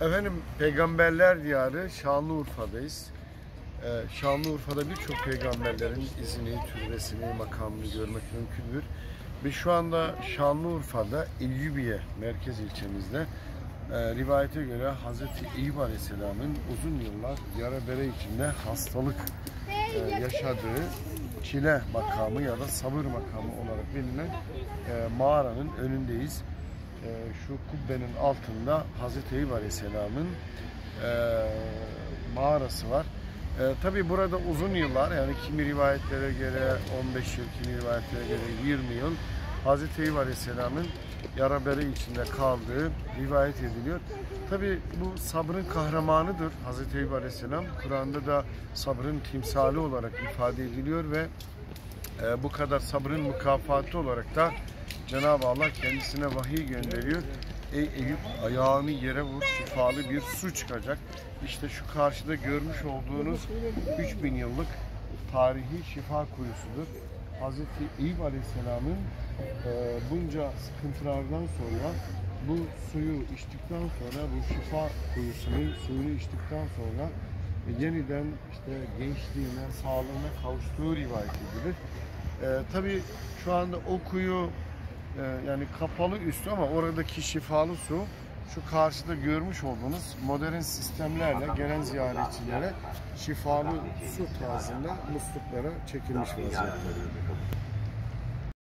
Efendim, Peygamberler Diyarı Şanlıurfa'dayız. Şanlıurfa'da birçok peygamberlerin izini, türbesini, makamını görmek mümkündür. Ve şu anda Şanlıurfa'da Eyyubiye merkez ilçemizde rivayete göre Hazreti Eyüp Aleyhisselam'ın uzun yıllar yara bere içinde hastalık yaşadığı çile makamı ya da sabır makamı olarak bilinen mağaranın önündeyiz. Şu kubbenin altında Hazreti Eyüp Aleyhisselam'ın mağarası var. Tabi burada uzun yıllar, yani kimi rivayetlere göre 15 yıl, kimi rivayetlere göre 20 yıl Hazreti Eyüp Aleyhisselam'ın yara bere içinde kaldığı rivayet ediliyor. Tabi bu sabrın kahramanıdır Hazreti Eyüp Aleyhisselam. Kur'an'da da sabrın timsali olarak ifade ediliyor ve bu kadar sabrın mükafatı olarak da Cenab-ı Allah kendisine vahiy gönderiyor. Ey Eyüp, ayağını yere vur, şifalı bir su çıkacak. İşte şu karşıda görmüş olduğunuz 3000 yıllık tarihi şifa kuyusudur. Hazreti Eyüp Aleyhisselam'ın bunca sıkıntılardan sonra bu suyu içtikten sonra, bu şifa kuyusunun suyunu içtikten sonra yeniden işte gençliğine, sağlığına kavuştuğu rivayet edilir. Tabii şu anda o kuyu yani kapalı üstü ama oradaki şifalı su şu karşıda görmüş olduğunuz modern sistemlerle gelen ziyaretçilere şifalı su tarzında musluklara çekilmiş vaziyette.